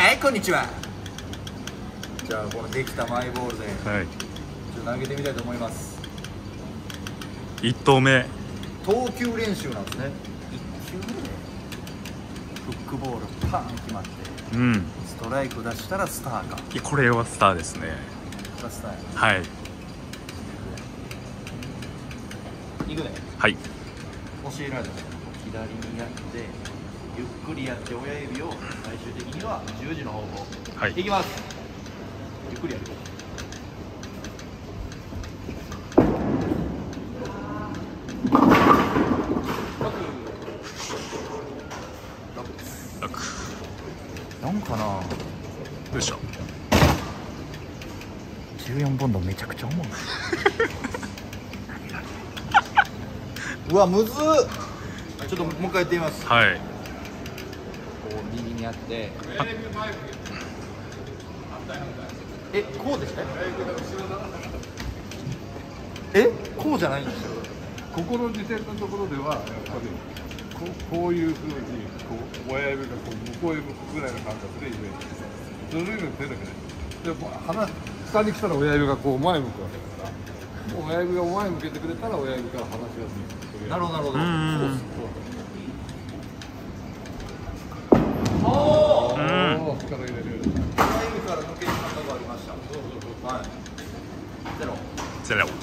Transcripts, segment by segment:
はい、こんにちは。じゃあこのできたマイボールで、 はい、 ちょっと投げてみたいと思います。 1投目投球練習なんですね。1球目でフックボールパン決まって、 うん、 ストライク出したらスターか。 いやこれはスターですね。 スターや。 はいいくね。 はい、 教えられたね。左にやってゆっくりやって親指を最終的には十字の方向。 はい、 いきます。ゆっくりやる。なんかな。 よいしょ。 14ポンドめちゃくちゃ重い。うわ、むずっ。ちょっともう一回やってみます。 はい、 こう右にやって。こうでした？こうじゃないんですよ。 ここの時点のところではやっぱりこういうふうにこう親指がこう向こうへ向くぐらいの感覚でイメージ。ずるいの手だけで。でも下に来たら親指がこう前向くわけだから。もう親指が前向けてくれたら親指から離しやすい。 なるほどなるほど。 力入れる。 親指から抜ける感覚がありました。はい。ゼロ。 ゼロ。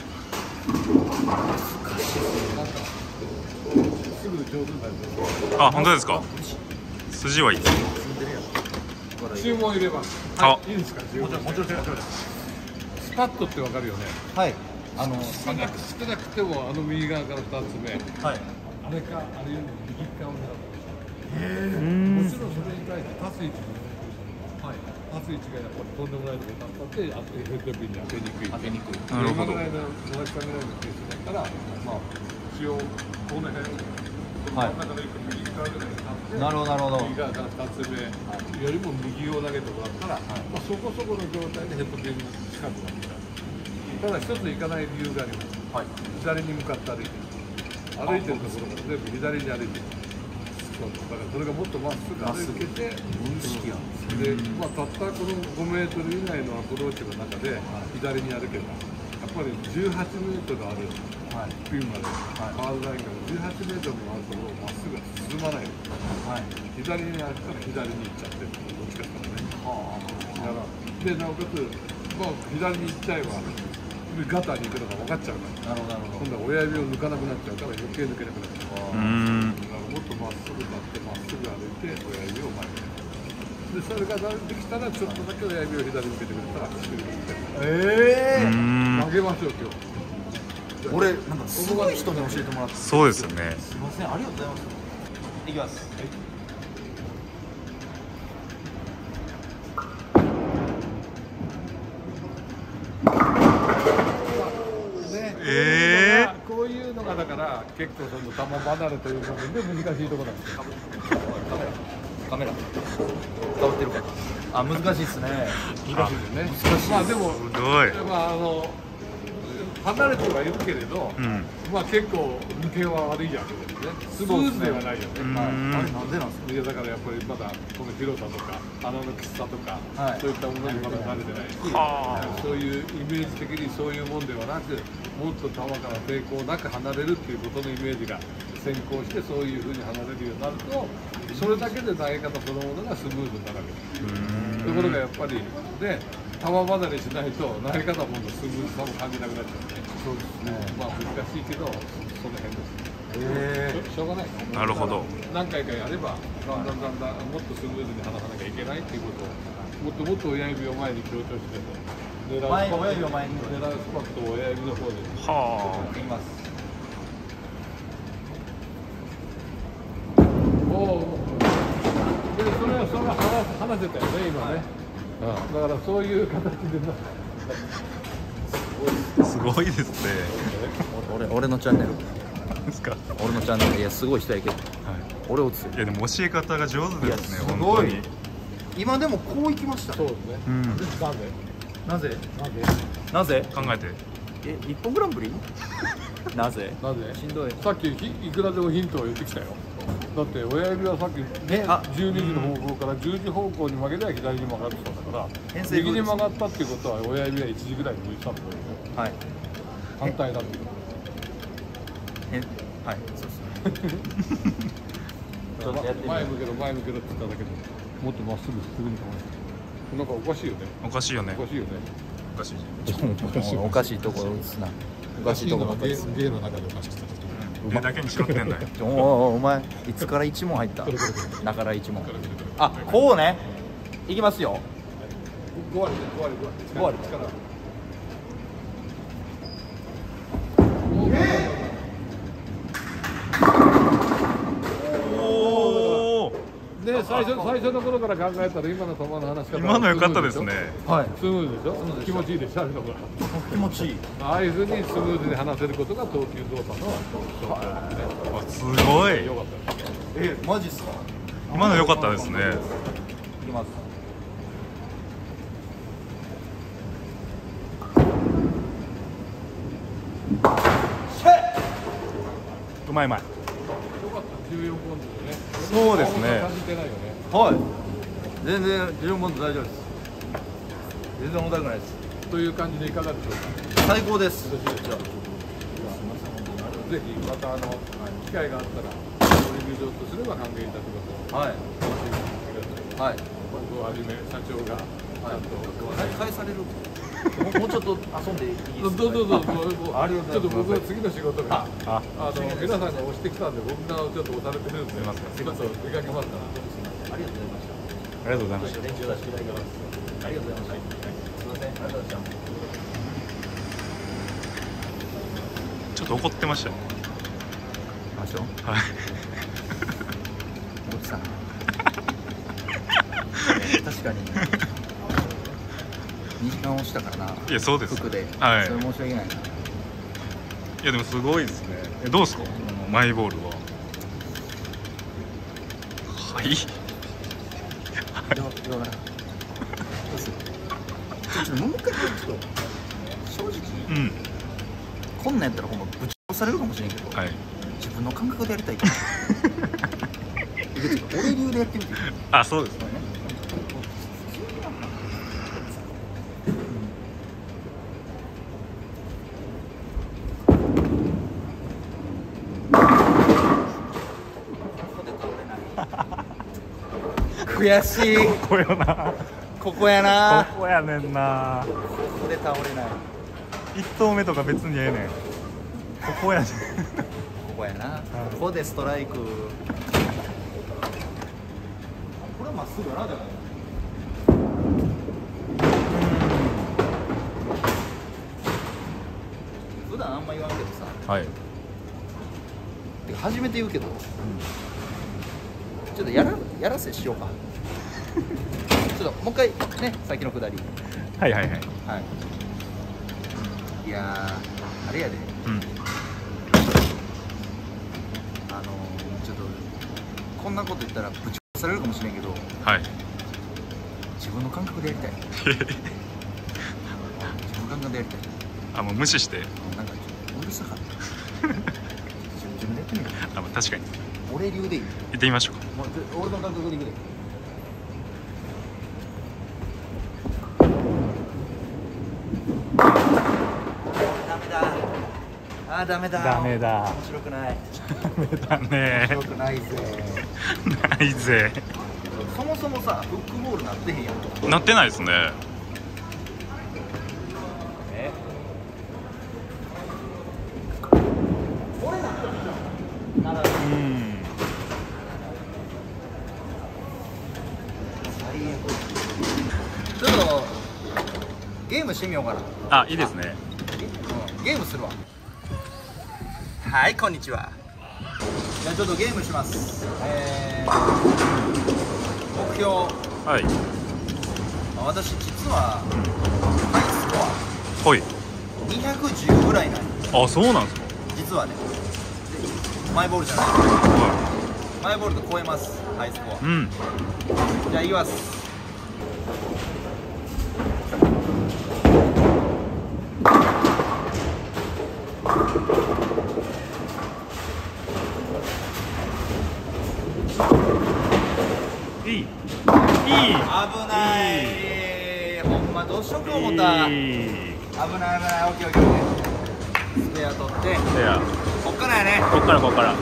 すぐ上手になる。 あ、本当ですか。筋はいい。 注文入れます。 あ、 いいですか。 もちろんもちろん。 スパッとってわかるよね。 はい。 少なくても右側から2つ目。 はい。 あれかあれよりも右側を狙ってました。もちろんそれに対して立つ位置も立つ位置がやっぱりとんでもないところに立ったってヘッドピンに当てにくい。 当てにくい。 なるほど。 今ぐらいの野崎さんぐらいのケースだったら、まあ一応この辺真ん中の右側ぐらいに立って、 なるほどなるほど。 右側から2つ目よりも右を投げてもらったら、まあそこそこの状態でヘッドピン近くなってた。ただ一つ行かない理由があります。 はい。 左に向かって歩いてる。歩いてるところから全部左に歩いてる。だからそれがもっとまっすぐ歩けて、 無意識やん。 で、まあたったこの5メートル以内のアプローチの中で左に歩けば、やっぱり18メートルあるピンまで、ファウルラインから18メートルもあるところをまっすぐ進まない。左に歩くから左に行っちゃってる。どっちかっていうとね。だからでなおかつ、まあ左に行っちゃえば。ガターに行くのが分かっちゃうから。なるほど。今度は親指を抜かなくなっちゃうから余計抜けなくなっちゃう。だからもっとまっすぐ立ってまっすぐ歩いて親指を前に。でそれができたらちょっとだけ親指を左に向けてくれたら口に投げましょう今日。 俺なんかすごい人に教えてもらって。 そうですよね。 すみません、ありがとうございます。いきます。 こういうのがだから結構その球離れという部分で難しいところなんですよ。 カメラ伝わってるかな。あ、難しいですね。 難しいですね。まあでもすごい。 まあ離れてはいるけれど、まあ結構抜けは悪いやけですね。スムーズではないよね。 あれなんでなんですか。 いやだからやっぱりまだこの広さとか穴のきつさとか、そういったものにまだ慣れてないし、そういうイメージ的にそういうもんではなく、もっと球から抵抗なく離れるっていうことのイメージが先行してそういうふうに離れるようになると、それだけで投げ方そのものがスムーズになるわけです。ところがやっぱりね、球離れしないと投げ方もスムーズさも感じなくなっちゃうね。そうですね。まあ難しいけどその辺です。しょうがない。 なるほど。 何回かやればだんだんもっとスムーズに離さなきゃいけないっていうことをもっと親指を前に強調して狙うスパットを親指の方で。 はあ。 いきます。 でそれは話せたよね今ね。だからそういう形ですごいですね。 俺のチャンネルですか。 俺のチャンネル、いやすごい人やけど、俺をついやでも教え方が上手ですね。 すごい。今でもこういきましたね。 そうですね。 なぜ考えて。 日本グランプリなぜなぜしんどい。 さっきいくらでもヒントを言ってきたよ。 だって親指はさっきねあ 12時の方向から10時方向に曲げりゃ左に曲がるそうだから偏西風右に曲がったっていうことは親指は1時ぐらいに向いてたってことですよ。 はい反対だっていうはいそうですねちょっとやってみよう前向けろ前向けろって言っただけでもっとまっすぐ進むんだもん。なんかおかしいよね。 おかしいよねおかしいよね。 おかしいおかしいところですなおかしいところです芸の中でおかしくて目だけにしろってんだよお前いつから1問入っただから1問あこうねいきますよ 5割 5割力おおで最初の頃から考えたら今の球の話し方今の良かったですねはいスムーズでしょ気持ちいいでしょあれのが気持ちいいああいうふうにスムーズに話せることが投球動作のあすごい良かったです。 マジっすか今の良かったですねいきますうまいうまい良かった14ポンドでね。 そうですね感じてないよね。 はい全然14ポンド大丈夫です全然重たくないですという感じでいかがでしょうか。 最高ですぜひまた機会があったらレビュー場とすれば歓迎いたします。 はいはいごはじめ社長がちゃんと返されるもうちょっと遊んでいいですかどうぞありがとうございますちょっと僕は次の仕事があ皆さんが押してきたんで僕がちょっと押されてるんでちょっと出かけますから。 ありがとうございましたありがとうございました練習出していただきますありがとうございましたすいませんありがとうございましたちょっと怒ってましたよましょうはい奥さん確かに2時間押したからないやそうです服で、 はいそれ申し訳ないな。 いやでもすごいですねどうですかマイボールははいどうかな。どうする。ちょっともう一回ちょっと正直、 うんこんなんやったらほんまぶち殺されるかもしれんけど、 はい自分の感覚でやりたいから。俺流でやってみて。 あそうですね悔しい。 ここやなここやな。 ここやねんなここで倒れない。 1投目とか別にええねんここやねんここやな。ここでストライク。これはまっすぐやなでも。普段あんま言わんけどさ。 はいてか初めて言うけど、ちょっとやらせしようか。ちょっともう一回ね、さっきのくだり。 はいはいはいはい。いやー、あれやで、 うんちょっとこんなこと言ったらぶち殺されるかもしれんけど、 はい自分の感覚でやりたい。自分の感覚でやりたい。 あもう無視してなんかちょっとうるさかった。自分でやってみる。 あ、まあ、確かに俺流でいい。 行ってみましょうかもう俺の感覚でいくで。ダメだ。あーダメだ。 ダメだ面白くない。 ダメだね面白くないぜ。 ないぜそもそもさ、フックボールなってへんやん。 なってないですねえ？ うん最悪。ちょっとゲームしてみようかな。 あいいですねゲームするわ。はい、こんにちは。じゃあちょっとゲームします。目標、 はい私実はハイスコほいア210ぐらいなんよあそうなんですか実はね。マイボールじゃない。 はマイボールと超えます、ハイスコア。 いうんじゃあ言います。 いい危ない。ほんまどうしようか思った。危ない危ない。オッケーオッケー。スペア取って。 スペア。 こっからやね。 こっからこっから。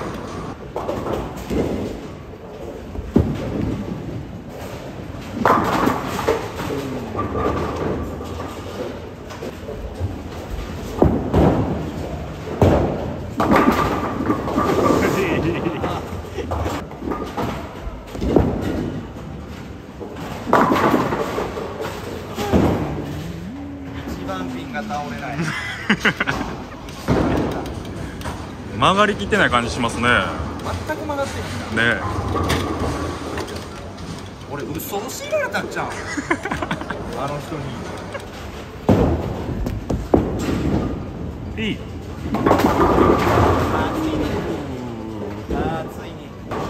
倒れない。 曲がりきってない感じしますね。 全く曲がってないね。 俺嘘教えられたんじゃん。あの人に。いい。 ついに。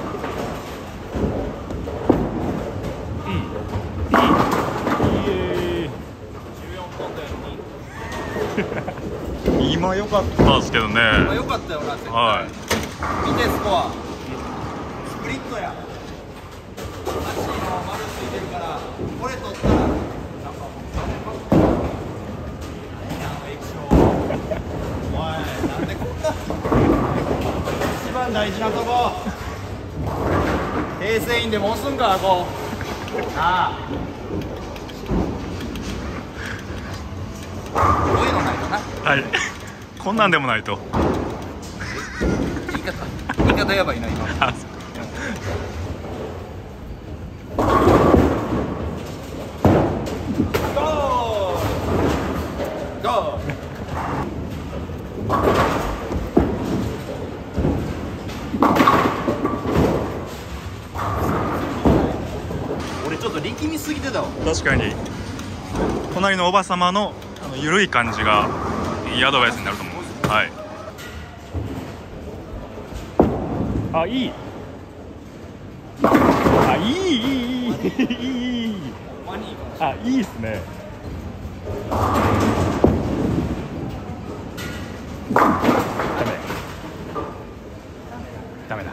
今良かったですけどね。 今良かったよな、絶対。 はい。 見てスコア。スプリットや。足の丸ついてるから、これ取ったら。なんか何やあの液晶。おい、なんでこんな。一番大事なとこ。訂正員でも押すんか、こう。なあ。こういうのないとな。 はい。こんなんでもないと。 言い方やばいな今。ゴー。ゴー。俺ちょっと力みすぎてたわ。 確かに。隣のおばさまの緩い感じがいいアドバイスになると思う。はい。あ、いい。あ、いいいいいいいい。あ、いいっすね。ダメ。ダメだ。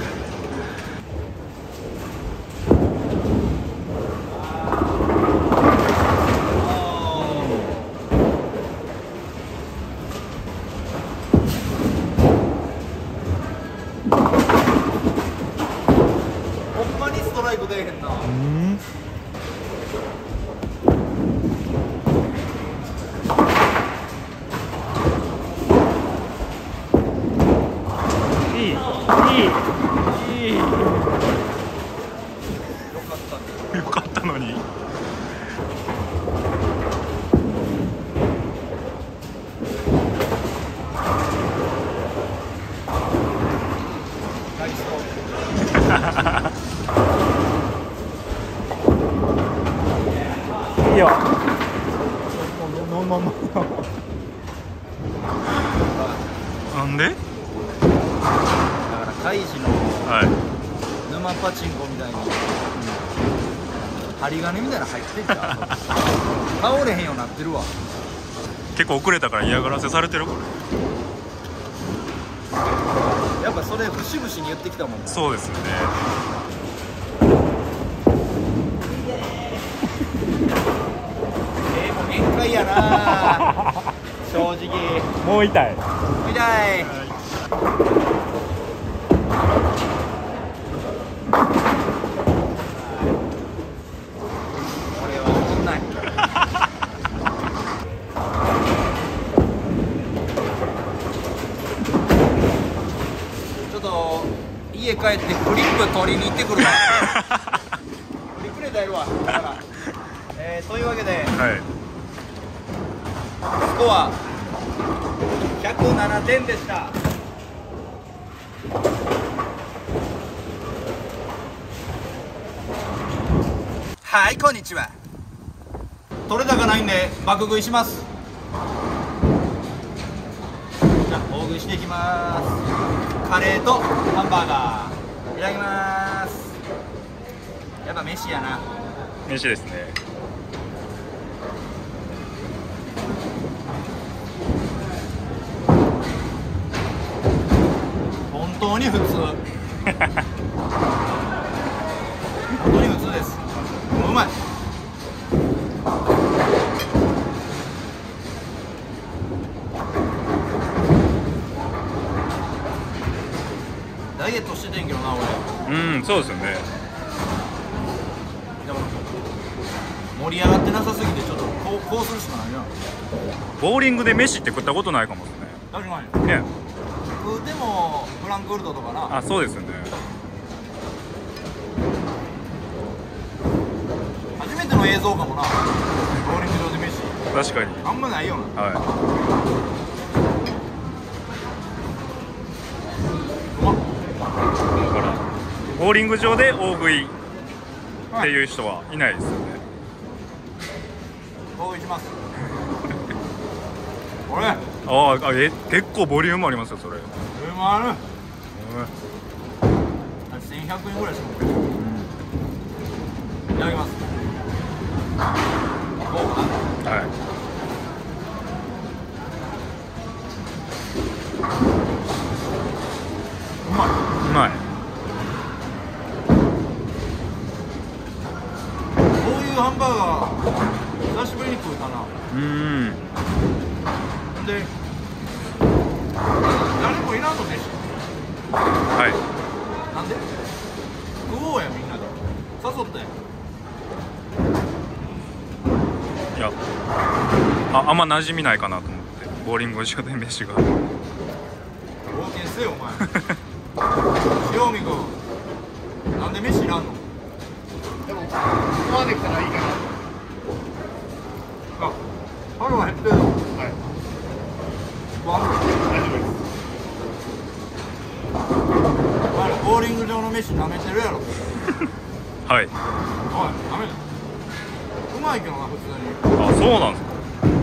出えへんな。 いい。よかったのに。いいよ。なんで？だからカイジの沼パチンコみたいに針金みたいなの入ってんじゃん。倒れへんようになってるわ。 結構遅れたから嫌がらせされてるこれ。 やっぱそれ節々に言ってきたもんね。 そうですよね。 もう限界やな。正直。 もう痛い。 痛い。俺は怒んない。ちょっと家帰ってクリップ取りに行ってくるわ。クリップレーターやるわ。だから。というわけで、 はい。 スコア107点でした。はい、こんにちは。取れ高ないんで爆食いします。じゃあ大食いしていきます。カレーとハンバーガーいただきます。やっぱ飯やな。 飯ですね。 本当に普通。本当に普通。 まい。ダイエットしててんけどな俺。 うん、そうですよね。 でも盛り上がってなさすぎてちょっとこうするしかないな。 ボーリングで飯って食ったことないかもです確かにね。ね。 食うてもフランクフルトとかな。 あ、そうですよね。 初めての映像かもな、ボーリング場で飯確かに。 あんまないよな。 はうまっ。 い。だからボーリング場で大食いっていう人はいないですよね。 大食いしますこれあ結構ボリュームありますよそれ。 うまい。1100円ぐらいするの。いただきます。どうかな。 はい。 うまい。 うまい。 こういうハンバーガー久しぶりに食うたな。で誰もいらんの飯。 はい。 なんで食おうやみんなで誘ったやん。 いや、あんま馴染みないかなと思ってボーリング場で飯が。 冒険せよお前塩見君なんで飯いらんの。 でもここまで来たらいいかな。 あ、腹は減ってるの。 はい。 大丈夫です。お前らボーリング場の飯舐めてるやろ。 はい。 おい、ダメだ。うまいけどな、普通に。 あ、そうなんですか。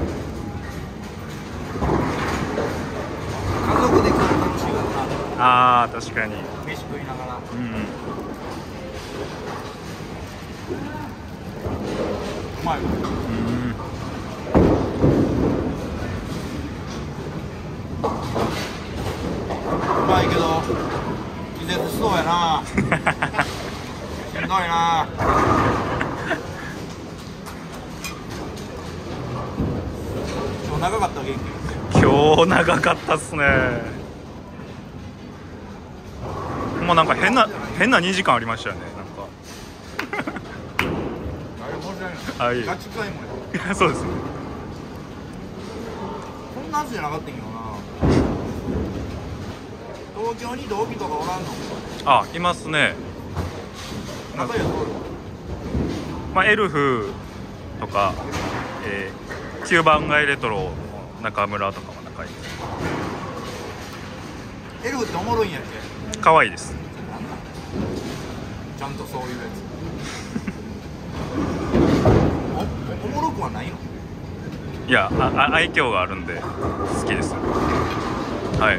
家族で来たら楽しいからな。 あー、確かに。 飯食いながら。 うんうまいわ。うまいけど気絶しそうやな。しんどいな。今日長かった元気。 今日長かったっすね。もうなんか変な2時間ありましたよね。なんかあれ申し訳ない。 あ、いい。 ガチ買いもんや。 そうですね。 こんなはずじゃなかったんけどな。東京に同期とかおらんの。 あ、いますね。 仲良いとおる。 まあ、エルフとか、9番街レトロの中村とかも仲いいです。 エルフっておもろいんやっけ。 可愛いです。 なんなんちゃんとそういうやつ。おもろくはないの。 いや、愛嬌があるんで好きです。はい。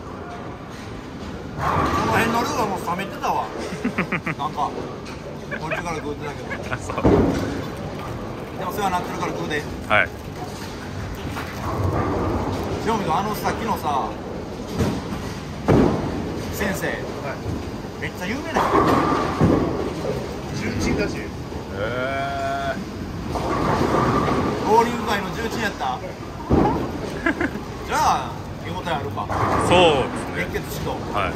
この辺のルーはもう冷めてたわ。なんかこっちから食うてたけど。 あ、そう。 でも世話になってるから食うで。 はい。 塩見君、さっきのさ先生、めっちゃ有名な人。 重鎮だし。 ボーリング界の重鎮やった。じゃあ見応えあるか。 そうですね。 熱血指導。 はい。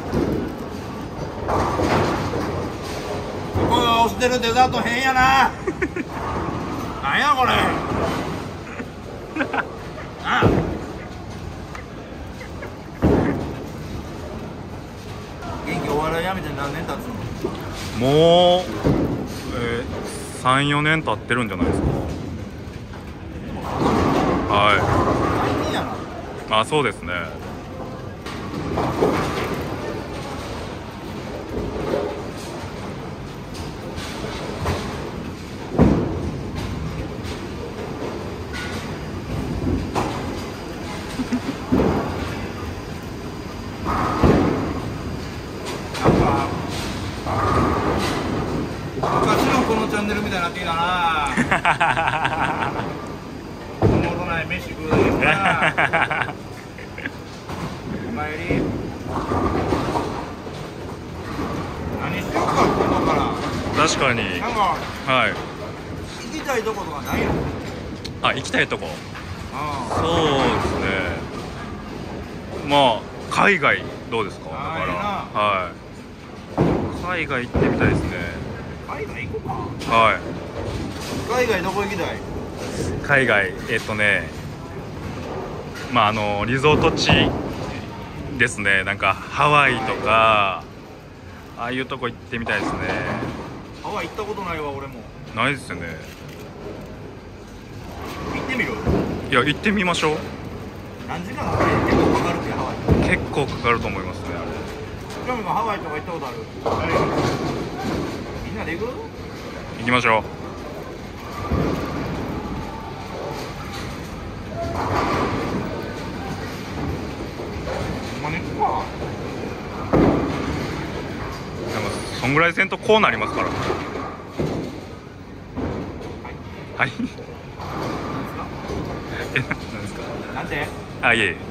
ここが推してるデザート変やな。なんやこれ。なあ。元気お笑いやめて何年経つの。 もう、3、4年経ってるんじゃないですか。は最近やな。 い。あ、そうですね。 昔のこのチャンネルみたいになってきたな。おもろない飯食うだけどな。お前り何しようか今から。 確かに。 なんかはい。 たいとことかないの？ あ、行きたいとこ、 あそうですね、まあ海外どうですか？だあからはい海外行ってみたいですね。 海外行こうか。 はい海外どこ行きたい？ 海外まあリゾート地ですね。なんかハワイとかああいうとこ行ってみたいですね。 ハワイ行ったことないわ俺も。 ないですよね。 行ってみる？ いや行ってみましょう。 何時間か結構かかるってハワイ。 結構かかると思いますねあれ。 ヒロミもハワイとか行ったことある？みんなで行く？ 行きましょう。 ほんまに行くか。 でもそんぐらいせんとこうなりますから。はいえ、なんですか？ なんで？ あ、いえいえ。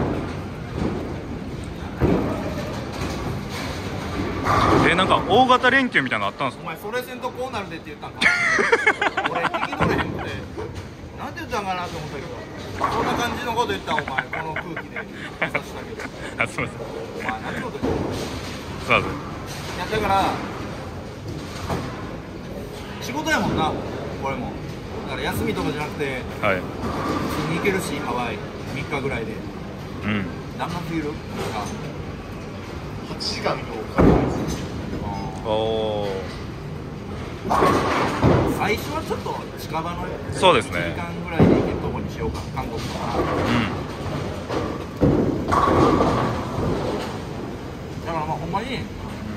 なんか大型連休みたいなのあったんですか？ お前それせんとこうなるでって言ったんか？俺聞き取れへんくてなんて言ったんかなと思ったけど、そんな感じのこと言ったんお前この空気でさしたけど。 あ、すみません。 お前何てこと言ってんの？ すみません。 いやだから仕事やもんなこれも。だから休みとかじゃなくてはい。 普通に行けるしハワイ3日ぐらいで。 うん。 何のフィール？8時間とかかるんです。 おお。 最初はちょっと近場のそうですね。 1時間ぐらいで行けるとこにしようか。韓国とか。だからまあほんまに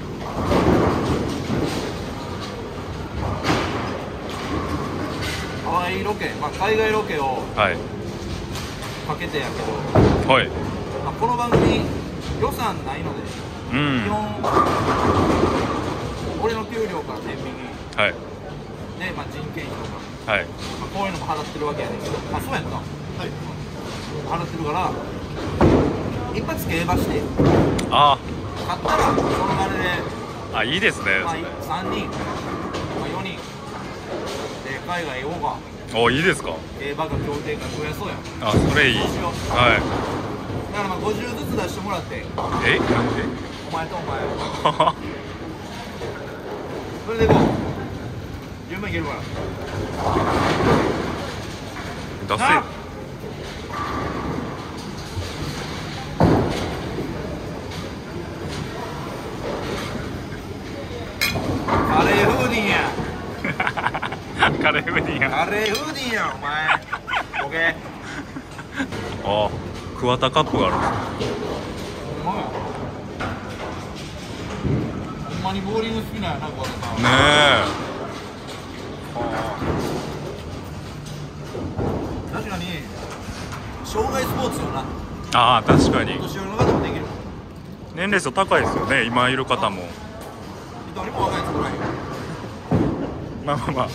ハワイロケ、まあ、海外ロケをはいかけてやけど、 はい。 まあ、この番組予算ないので、 うん基本俺の給料から天引きはいで、まあ、人件費とか、 はいまあ、こういうのも払ってるわけやねんけど、あ、そうやんな、はい、払ってるから一発競馬してあ買ったらその金で、 あ、いいですね。 まあ、3人、まあ、4人で海外行こうか。 お、いいですか？ 競馬か競艇か増やそうやん。 あ、それいい。 そうしよう。 はい。 だからまあ50ずつ出してもらって、 えお前とお前それでいこう。順番いけるから出せなあ。カレーフーディンやカレーフーディンや。 カレーフーディンやお前オッケー。 あ、桑田カップがあるんほんまや。ほんまにボーリング好きなんやな、これさ。 ですね。 確かに障害スポーツよな。 ああ、確かにお年寄りの方もできる。 年齢層高いですよね、今いる方も。 一人も若いやつおらんよ。 まあまあまあ、はい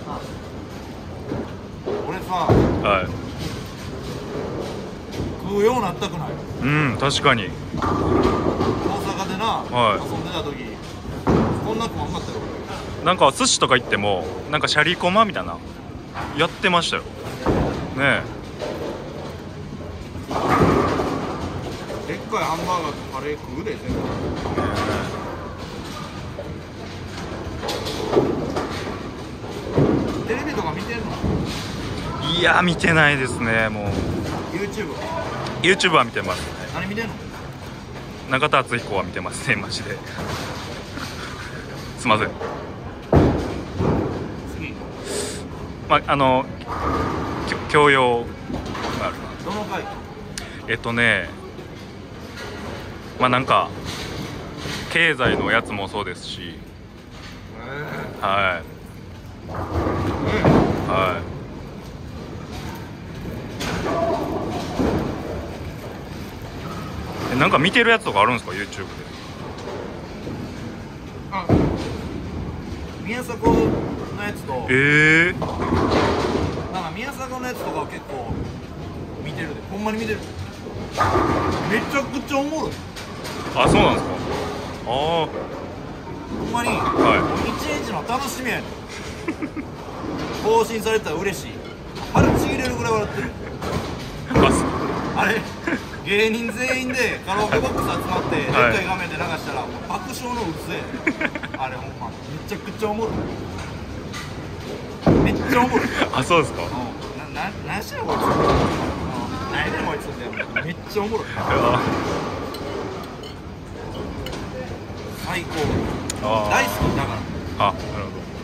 俺さ、 はい。 食うようなったくない？ うん、確かに。 大阪でな、 はい遊んでた時こんな食わんかったよ。 なんか寿司とか行ってもなんかシャリコマみたいなやってましたよね。 でっかいハンバーガーとカレー食うで全部。テレビとか見てんの？ いや見てないですね。もう YouTube。 YouTube は見てます。 何見てんの？ 中田敦彦は見てますね、マジで。すいません。 次。 まあ教養がある。 どの回？ まあなんか経済のやつもそうですし、はいはい。なんか見てるやつとかあるんですか YouTube で？ あ、宮迫のやつと、なんか宮迫のやつとかを結構見てるで。ほんまに見てる。めちゃくちゃおもろい。 あ、そうなんですか。ああ、 ほんまに、 は一日の楽しみやねん。 更新されたら嬉しい。腹ちぎれるぐらい笑ってる。あれ芸人全員でカラオケボックス集まってでっかい画面で流したらもう爆笑のうっせえ。あれほんまめちゃくちゃおもろい。めっちゃおもろい。 あ、そうですか。 何してんのこいつ。何やねんこいつってめっちゃおもろい。最高。大好きだから。 あ、なるほど。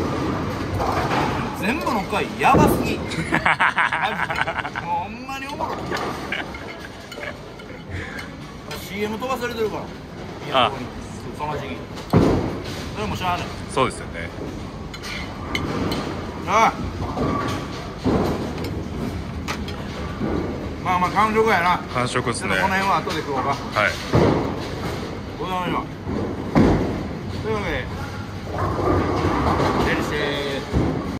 全部の回やばすぎ。マジでもうほんまにおもろい。CM 飛ばされてるから。 あ、 その時期。それもしゃあない。 そうですよね。 ああ。まあまあ完食やな。 完食ですね。 この辺は後で食おうか。 はい。 ございました。というわけで、デリシェー